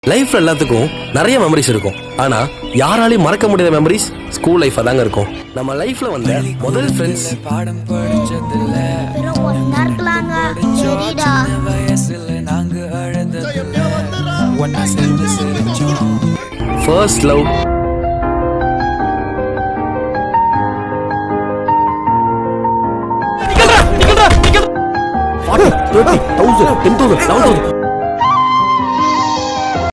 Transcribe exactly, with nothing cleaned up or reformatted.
லைஃப்ல எல்லாத்துக்கும் நிறைய மெமரிஸ் இருக்கும். ஆனா யாராலையும் மறக்க முடியாத மெமரிஸ் ஸ்கூல் லைஃப் தாங்க இருக்கும். நம்ம லைஃப்ல வந்த முதல் ஃப்ரெண்ட்ஸ், பாடம் படிச்சதில்ல சரிடா வயசுல நாங்க அழுததில்ல ஒன்னா சேர்ந்து சிரிச்சோம். First love, forty, thirty, thousand, ten thousand, eleven thousand